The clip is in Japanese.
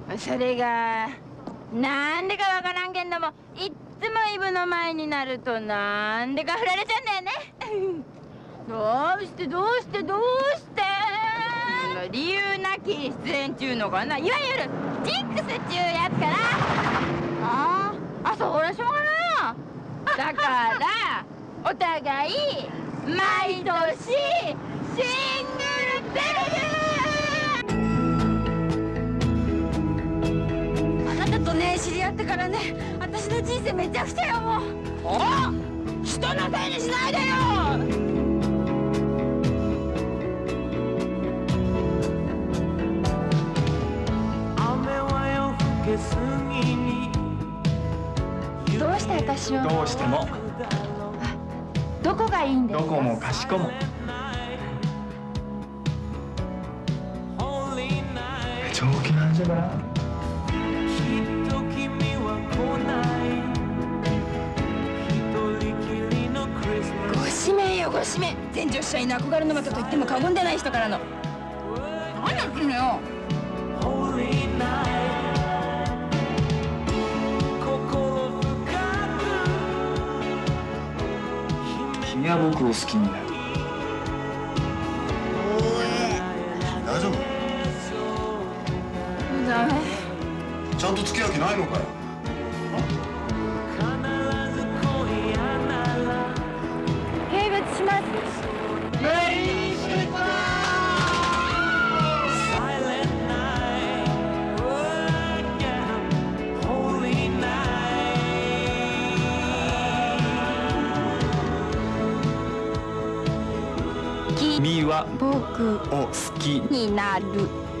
それがなんでかわからんけんども、いっつもイブの前になるとなんでか振られちゃうんだよね。どうして理由なき出演ちゅうのかな、いわゆるジンクスちゅうやつかな。そりゃしょうがないな。だからお互い毎年シングルデビュー。あなたとね、知り合ってからね、私の人生めちゃくちゃよ、もう。人のせいにしないでよ。どうして私を？ どうしても。 どこがいいんですか？ どこもかしこも。長期なんじゃから。 ご指名よ、ご指名。全女子社員の憧れの的と言っても過言でない人からの。何やってんのよ。 君は僕を好きになる。 大丈夫？ ダメ。 ちゃんと付き合う気ないのかよ。 併物します。 君は僕を好きになる。